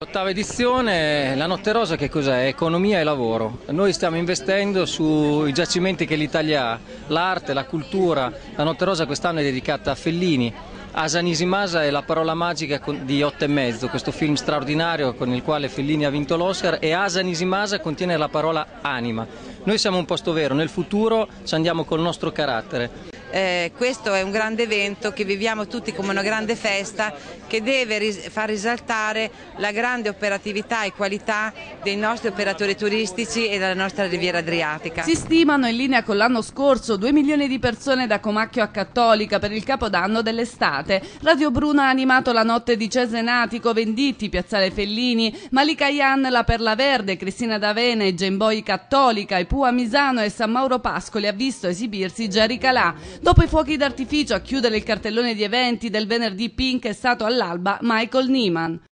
Ottava edizione, la Notte Rosa che cos'è? Economia e lavoro. Noi stiamo investendo sui giacimenti che l'Italia ha, l'arte, la cultura. La Notte Rosa quest'anno è dedicata a Fellini. Asa Nisimasa è la parola magica di 8 e mezzo, questo film straordinario con il quale Fellini ha vinto l'Oscar, e Asa Nisimasa contiene la parola anima. Noi siamo un posto vero, nel futuro ci andiamo col nostro carattere. Questo è un grande evento che viviamo tutti come una grande festa che deve far risaltare la grande operatività e qualità dei nostri operatori turistici e della nostra Riviera Adriatica. Si stimano, in linea con l'anno scorso, 2 milioni di persone da Comacchio a Cattolica per il Capodanno dell'estate. Radio Bruno ha animato la notte di Cesenatico, Venditti, Piazzale Fellini, Malika Yan, La Perla Verde, Cristina D'Avena, Genboi Cattolica, e Pua Misano e San Mauro Pascoli ha visto esibirsi Jerry Calà. Dopo i fuochi d'artificio, a chiudere il cartellone di eventi del venerdì Pink è stato all'alba Michael Nyman.